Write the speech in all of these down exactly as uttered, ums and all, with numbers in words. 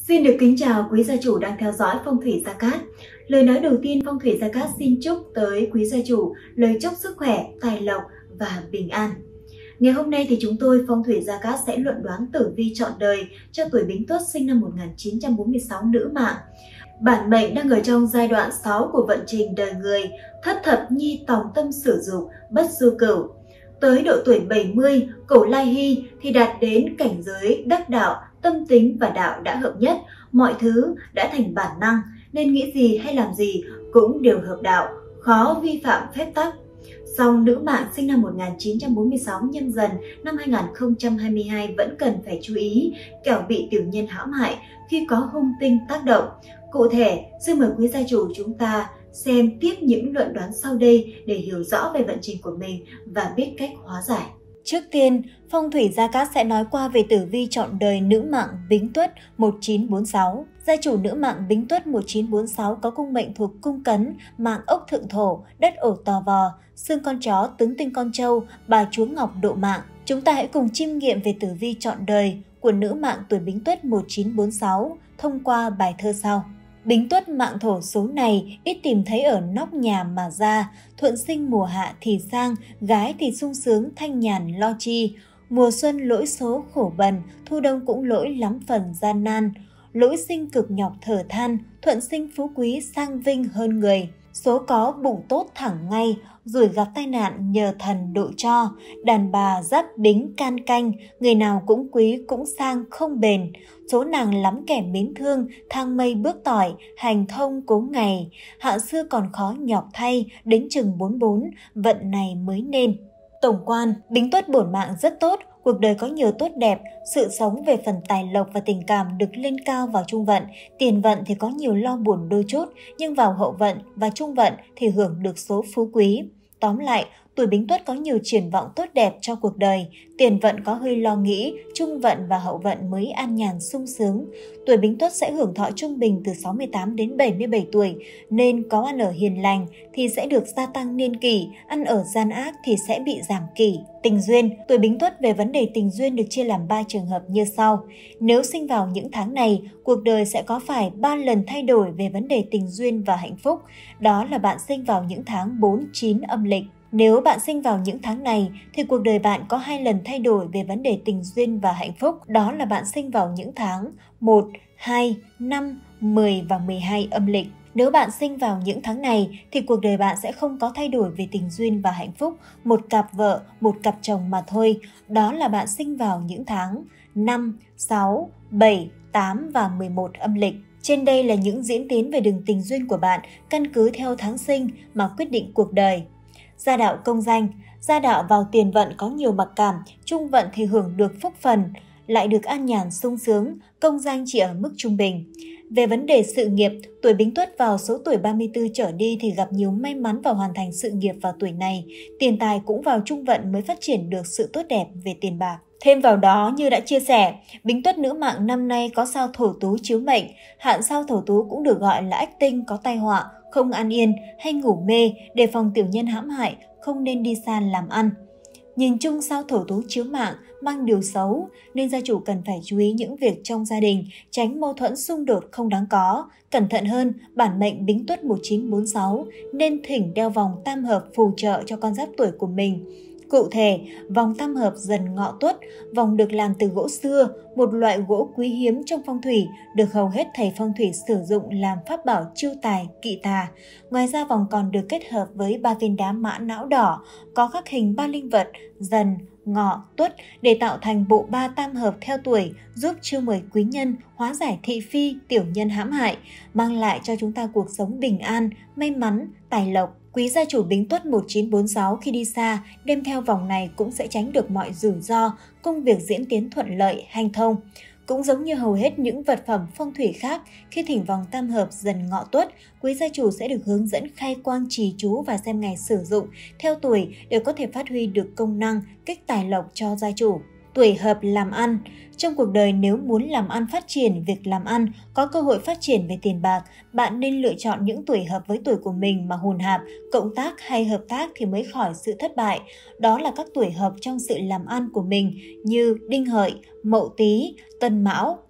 Xin được kính chào quý gia chủ đang theo dõi Phong thủy Gia Cát. Lời nói đầu tiên, Phong thủy Gia Cát xin chúc tới quý gia chủ lời chúc sức khỏe, tài lộc và bình an. Ngày hôm nay thì chúng tôi Phong thủy Gia Cát sẽ luận đoán tử vi trọn đời cho tuổi Bính Tuất sinh năm một nghìn chín trăm bốn mươi sáu nữ mạng. Bản mệnh đang ở trong giai đoạn sáu của vận trình đời người, thất thập nhi tòng tâm sử dụng, bất du cửu. Tới độ tuổi bảy mươi, cổ lai hy thì đạt đến cảnh giới đắc đạo, tâm tính và đạo đã hợp nhất, mọi thứ đã thành bản năng, nên nghĩ gì hay làm gì cũng đều hợp đạo, khó vi phạm phép tắc. Song nữ mạng sinh năm một nghìn chín trăm bốn mươi sáu Nhâm Dần năm hai nghìn không trăm hai mươi hai vẫn cần phải chú ý, kẻo bị tiểu nhân hãm hại khi có hung tinh tác động. Cụ thể, xin mời quý gia chủ chúng ta xem tiếp những luận đoán sau đây để hiểu rõ về vận trình của mình và biết cách hóa giải. Trước tiên, Phong thủy Gia Cát sẽ nói qua về tử vi trọn đời nữ mạng Bính Tuất một chín bốn sáu. Gia chủ nữ mạng Bính Tuất một chín bốn sáu có cung mệnh thuộc cung Cấn, mạng ốc thượng thổ, đất ổ tò vò, xương con chó, tướng tinh con trâu, bà chúa ngọc độ mạng. Chúng ta hãy cùng chiêm nghiệm về tử vi trọn đời của nữ mạng tuổi Bính Tuất một chín bốn sáu thông qua bài thơ sau. Bính Tuất mạng thổ số này ít tìm thấy ở nóc nhà mà ra, thuận sinh mùa hạ thì sang, gái thì sung sướng thanh nhàn lo chi. Mùa xuân lỗi số khổ bần, thu đông cũng lỗi lắm phần gian nan. Lỗi sinh cực nhọc thở than, thuận sinh phú quý sang vinh hơn người. Số có bụng tốt thẳng ngay, rủi gặp tai nạn nhờ thần độ cho. Đàn bà giáp Bính can canh, người nào cũng quý cũng sang không bền. Số nàng lắm kẻ mến thương, thang mây bước tỏi, hành thông cố ngày. Hạ xưa còn khó nhọc thay, đến chừng bốn bốn, vận này mới nên. Tổng quan, Bính Tuất bổn mạng rất tốt, cuộc đời có nhiều tốt đẹp, sự sống về phần tài lộc và tình cảm được lên cao vào trung vận, tiền vận thì có nhiều lo buồn đôi chút, nhưng vào hậu vận và trung vận thì hưởng được số phú quý. Tóm lại, tuổi Bính Tuất có nhiều triển vọng tốt đẹp cho cuộc đời, tiền vận có hơi lo nghĩ, trung vận và hậu vận mới an nhàn sung sướng. Tuổi Bính Tuất sẽ hưởng thọ trung bình từ sáu mươi tám đến bảy mươi bảy tuổi, nên có ăn ở hiền lành thì sẽ được gia tăng niên kỷ, ăn ở gian ác thì sẽ bị giảm kỷ. Tình duyên, tuổi Bính Tuất về vấn đề tình duyên được chia làm ba trường hợp như sau. Nếu sinh vào những tháng này, cuộc đời sẽ có phải ba lần thay đổi về vấn đề tình duyên và hạnh phúc. Đó là bạn sinh vào những tháng bốn, chín âm lịch. Nếu bạn sinh vào những tháng này thì cuộc đời bạn có hai lần thay đổi về vấn đề tình duyên và hạnh phúc. Đó là bạn sinh vào những tháng một, hai, năm, mười và mười hai âm lịch. Nếu bạn sinh vào những tháng này thì cuộc đời bạn sẽ không có thay đổi về tình duyên và hạnh phúc, một cặp vợ, một cặp chồng mà thôi. Đó là bạn sinh vào những tháng năm, sáu, bảy, tám và mười một âm lịch. Trên đây là những diễn tiến về đường tình duyên của bạn căn cứ theo tháng sinh mà quyết định cuộc đời. Gia đạo công danh, gia đạo vào tiền vận có nhiều mặc cảm, trung vận thì hưởng được phúc phần, lại được an nhàn sung sướng, công danh chỉ ở mức trung bình. Về vấn đề sự nghiệp, tuổi Bính Tuất vào số tuổi ba mươi tư trở đi thì gặp nhiều may mắn và hoàn thành sự nghiệp vào tuổi này. Tiền tài cũng vào trung vận mới phát triển được sự tốt đẹp về tiền bạc. Thêm vào đó, như đã chia sẻ, Bính Tuất nữ mạng năm nay có sao thổ tú chiếu mệnh. Hạn sao thổ tú cũng được gọi là ách tinh, có tai họa, không an yên hay ngủ mê, đề phòng tiểu nhân hãm hại, không nên đi xa làm ăn. Nhìn chung sao thổ tú chiếu mạng mang điều xấu nên gia chủ cần phải chú ý những việc trong gia đình, tránh mâu thuẫn xung đột không đáng có. Cẩn thận hơn, bản mệnh Bính Tuất một chín bốn sáu nên thỉnh đeo vòng tam hợp phù trợ cho con giáp tuổi của mình. Cụ thể, vòng tam hợp Dần Ngọ Tuất, vòng được làm từ gỗ xưa, một loại gỗ quý hiếm trong phong thủy, được hầu hết thầy phong thủy sử dụng làm pháp bảo chiêu tài, kỵ tà. Ngoài ra vòng còn được kết hợp với ba viên đá mã não đỏ, có khắc hình ba linh vật Dần, Ngọ, Tuất để tạo thành bộ ba tam hợp theo tuổi, giúp chiêu mời quý nhân, hóa giải thị phi, tiểu nhân hãm hại, mang lại cho chúng ta cuộc sống bình an, may mắn, tài lộc. Quý gia chủ Bính Tuất một chín bốn sáu khi đi xa, đem theo vòng này cũng sẽ tránh được mọi rủi ro, công việc diễn tiến thuận lợi, hanh thông. Cũng giống như hầu hết những vật phẩm phong thủy khác, khi thỉnh vòng tam hợp Dần Ngọ Tuất, quý gia chủ sẽ được hướng dẫn khai quang trì chú và xem ngày sử dụng theo tuổi để có thể phát huy được công năng, kích tài lộc cho gia chủ. Tuổi hợp làm ăn. Trong cuộc đời nếu muốn làm ăn phát triển việc làm ăn, có cơ hội phát triển về tiền bạc, bạn nên lựa chọn những tuổi hợp với tuổi của mình mà hùn hạp, cộng tác hay hợp tác thì mới khỏi sự thất bại. Đó là các tuổi hợp trong sự làm ăn của mình như Đinh Hợi, Mậu Tý, Tân Mão.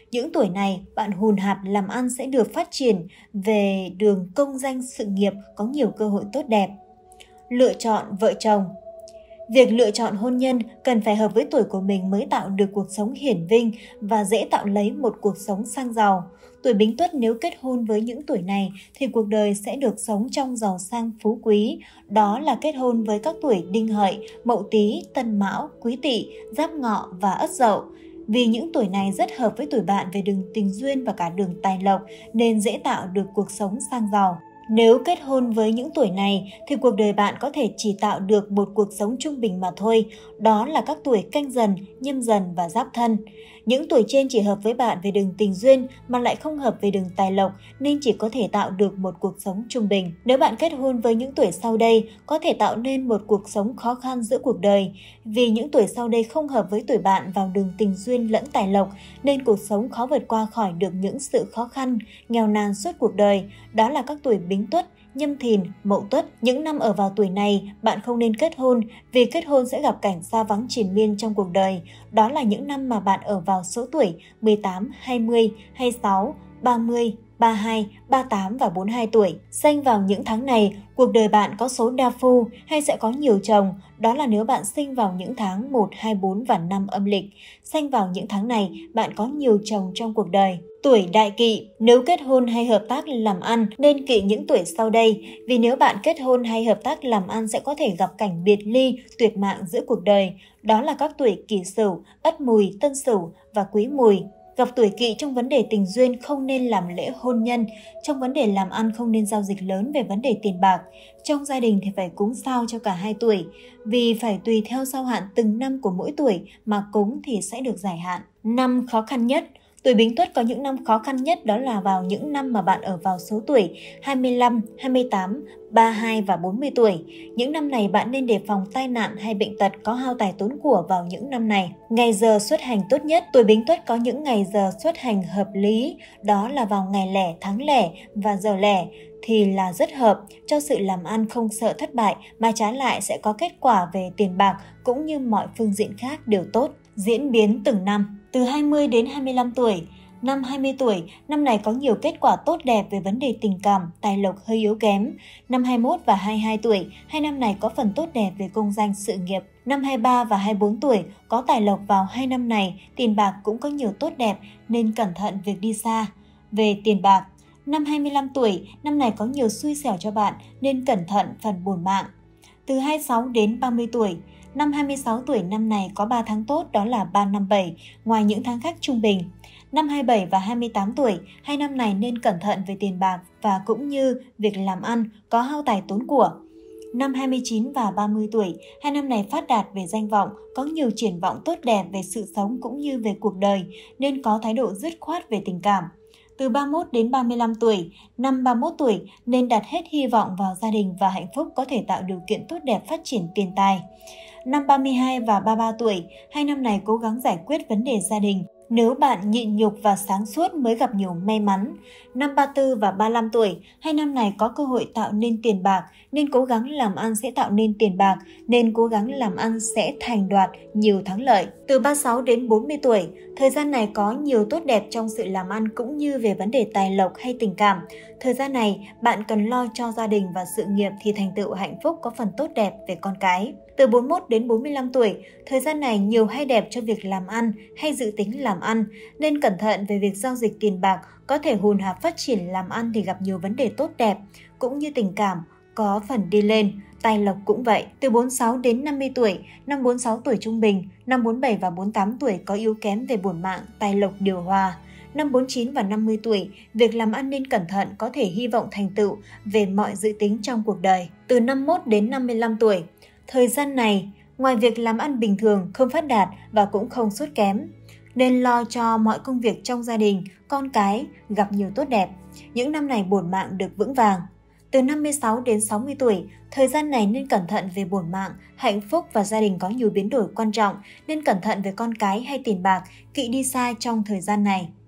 Những tuổi này, bạn hùn hạp làm ăn sẽ được phát triển về đường công danh sự nghiệp, có nhiều cơ hội tốt đẹp. Lựa chọn vợ chồng. Việc lựa chọn hôn nhân cần phải hợp với tuổi của mình mới tạo được cuộc sống hiển vinh và dễ tạo lấy một cuộc sống sang giàu. Tuổi Bính Tuất nếu kết hôn với những tuổi này thì cuộc đời sẽ được sống trong giàu sang phú quý. Đó là kết hôn với các tuổi Đinh Hợi, Mậu Tý, Tân Mão, Quý Tỵ, Giáp Ngọ và Ất Dậu. Vì những tuổi này rất hợp với tuổi bạn về đường tình duyên và cả đường tài lộc nên dễ tạo được cuộc sống sang giàu. Nếu kết hôn với những tuổi này thì cuộc đời bạn có thể chỉ tạo được một cuộc sống trung bình mà thôi, đó là các tuổi Canh Dần, Nhâm Dần và Giáp Thân. Những tuổi trên chỉ hợp với bạn về đường tình duyên mà lại không hợp về đường tài lộc nên chỉ có thể tạo được một cuộc sống trung bình. Nếu bạn kết hôn với những tuổi sau đây, có thể tạo nên một cuộc sống khó khăn giữa cuộc đời. Vì những tuổi sau đây không hợp với tuổi bạn vào đường tình duyên lẫn tài lộc nên cuộc sống khó vượt qua khỏi được những sự khó khăn, nghèo nàn suốt cuộc đời. Đó là các tuổi Bính Tuất, Nhâm Thìn, Mậu Tuất. Những năm ở vào tuổi này, bạn không nên kết hôn vì kết hôn sẽ gặp cảnh xa vắng triền miên trong cuộc đời. Đó là những năm mà bạn ở vào số tuổi mười tám, hai mươi, hai mươi sáu, ba mươi, ba mươi hai, ba mươi tám và bốn mươi hai tuổi. Sinh vào những tháng này, cuộc đời bạn có số đa phu hay sẽ có nhiều chồng. Đó là nếu bạn sinh vào những tháng một, hai, bốn và năm âm lịch. Sinh vào những tháng này, bạn có nhiều chồng trong cuộc đời. Tuổi Đại Kỵ, nếu kết hôn hay hợp tác làm ăn nên kỵ những tuổi sau đây, vì nếu bạn kết hôn hay hợp tác làm ăn sẽ có thể gặp cảnh biệt ly, tuyệt mạng giữa cuộc đời. Đó là các tuổi Kỷ Sửu, Ất Mùi, Tân Sửu và Quý Mùi. Gặp tuổi Kỵ trong vấn đề tình duyên không nên làm lễ hôn nhân, trong vấn đề làm ăn không nên giao dịch lớn về vấn đề tiền bạc. Trong gia đình thì phải cúng sao cho cả hai tuổi, vì phải tùy theo sao hạn từng năm của mỗi tuổi mà cúng thì sẽ được giải hạn. Năm khó khăn nhất. Tuổi Bính Tuất có những năm khó khăn nhất, đó là vào những năm mà bạn ở vào số tuổi hai mươi lăm, hai mươi tám, ba mươi hai và bốn mươi tuổi. Những năm này bạn nên đề phòng tai nạn hay bệnh tật, có hao tài tốn của vào những năm này. Ngày giờ xuất hành tốt nhất. Tuổi Bính Tuất có những ngày giờ xuất hành hợp lý, đó là vào ngày lẻ, tháng lẻ và giờ lẻ thì là rất hợp cho sự làm ăn, không sợ thất bại mà trái lại sẽ có kết quả về tiền bạc cũng như mọi phương diện khác đều tốt. Diễn biến từng năm. Từ hai mươi đến hai mươi lăm tuổi. Năm hai mươi tuổi, năm này có nhiều kết quả tốt đẹp về vấn đề tình cảm, tài lộc hơi yếu kém. Năm hai mươi mốt và hai mươi hai tuổi, hai năm này có phần tốt đẹp về công danh sự nghiệp. Năm hai mươi ba và hai mươi bốn tuổi, có tài lộc vào hai năm này, tiền bạc cũng có nhiều tốt đẹp nên cẩn thận việc đi xa. Về tiền bạc, năm hai mươi lăm tuổi, năm này có nhiều xui xẻo cho bạn nên cẩn thận phần bổn mạng. Từ hai mươi sáu đến ba mươi tuổi, năm hai mươi sáu tuổi năm này có ba tháng tốt, đó là ba, năm, bảy, ngoài những tháng khác trung bình. Năm hai mươi bảy và hai mươi tám tuổi, hai năm này nên cẩn thận về tiền bạc và cũng như việc làm ăn, có hao tài tốn của. Năm hai mươi chín và ba mươi tuổi, hai năm này phát đạt về danh vọng, có nhiều triển vọng tốt đẹp về sự sống cũng như về cuộc đời, nên có thái độ dứt khoát về tình cảm. Từ ba mươi mốt đến ba mươi lăm tuổi, năm ba mươi mốt tuổi nên đặt hết hy vọng vào gia đình và hạnh phúc có thể tạo điều kiện tốt đẹp phát triển tiền tài. Năm ba mươi hai và ba mươi ba tuổi, hai năm này cố gắng giải quyết vấn đề gia đình. Nếu bạn nhịn nhục và sáng suốt mới gặp nhiều may mắn. Năm ba mươi tư và ba mươi lăm tuổi, hai năm này có cơ hội tạo nên tiền bạc, nên cố gắng làm ăn sẽ tạo nên tiền bạc, nên cố gắng làm ăn sẽ thành đoạt nhiều thắng lợi. Từ ba mươi sáu đến bốn mươi tuổi, thời gian này có nhiều tốt đẹp trong sự làm ăn cũng như về vấn đề tài lộc hay tình cảm. Thời gian này, bạn cần lo cho gia đình và sự nghiệp thì thành tựu hạnh phúc có phần tốt đẹp về con cái. Từ bốn mươi mốt đến bốn mươi lăm tuổi, thời gian này nhiều hay đẹp cho việc làm ăn hay dự tính làm ăn, nên cẩn thận về việc giao dịch tiền bạc, có thể hùn hạp phát triển làm ăn thì gặp nhiều vấn đề tốt đẹp, cũng như tình cảm, có phần đi lên, tài lộc cũng vậy. Từ bốn mươi sáu đến năm mươi tuổi, năm bốn mươi sáu tuổi trung bình, năm bốn mươi bảy và bốn mươi tám tuổi có yếu kém về bổn mạng, tài lộc điều hòa. Năm bốn mươi chín và năm mươi tuổi, việc làm ăn nên cẩn thận, có thể hy vọng thành tựu về mọi dự tính trong cuộc đời. Từ năm mươi mốt đến năm mươi lăm tuổi, thời gian này, ngoài việc làm ăn bình thường, không phát đạt và cũng không sút kém, nên lo cho mọi công việc trong gia đình, con cái gặp nhiều tốt đẹp. Những năm này bổn mạng được vững vàng. Từ năm mươi sáu đến sáu mươi tuổi, thời gian này nên cẩn thận về bổn mạng, hạnh phúc và gia đình có nhiều biến đổi quan trọng, nên cẩn thận về con cái hay tiền bạc, kỵ đi xa trong thời gian này.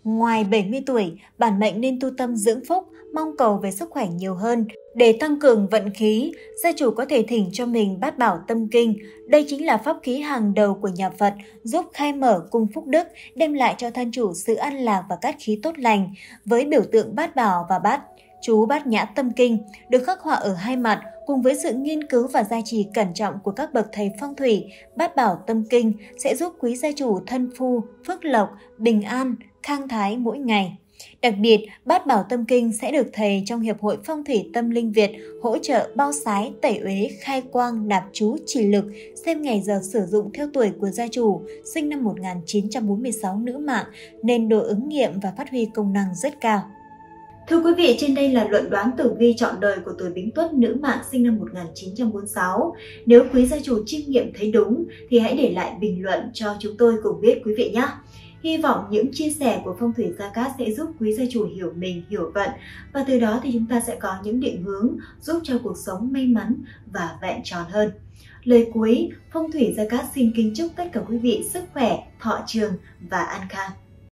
Ngoài bảy mươi tuổi, bản mệnh nên tu tâm dưỡng phúc, mong cầu về sức khỏe nhiều hơn. Để tăng cường vận khí, gia chủ có thể thỉnh cho mình Bát Bảo Tâm Kinh. Đây chính là pháp khí hàng đầu của nhà Phật, giúp khai mở cung phúc đức, đem lại cho thân chủ sự an lạc và cát khí tốt lành. Với biểu tượng bát bảo và bát chú Bát Nhã Tâm Kinh được khắc họa ở hai mặt, cùng với sự nghiên cứu và gia trì cẩn trọng của các bậc thầy phong thủy, Bát Bảo Tâm Kinh sẽ giúp quý gia chủ thân phu, phước lộc, bình an, khang thái mỗi ngày. Đặc biệt, Bát Bảo Tâm Kinh sẽ được thầy trong Hiệp hội Phong thủy Tâm linh Việt hỗ trợ bao sái, tẩy uế, khai quang, nạp chú, chỉ lực, xem ngày giờ sử dụng theo tuổi của gia chủ, sinh năm một nghìn chín trăm bốn mươi sáu nữ mạng, nên độ ứng nghiệm và phát huy công năng rất cao. Thưa quý vị, trên đây là luận đoán tử vi trọn đời của tuổi Bính Tuất nữ mạng sinh năm một nghìn chín trăm bốn mươi sáu. Nếu quý gia chủ chiêm nghiệm thấy đúng thì hãy để lại bình luận cho chúng tôi cùng biết quý vị nhé. Hy vọng những chia sẻ của Phong thủy Gia Cát sẽ giúp quý gia chủ hiểu mình, hiểu vận, và từ đó thì chúng ta sẽ có những định hướng giúp cho cuộc sống may mắn và vẹn tròn hơn. Lời cuối, Phong thủy Gia Cát xin kính chúc tất cả quý vị sức khỏe, thọ trường và an khang.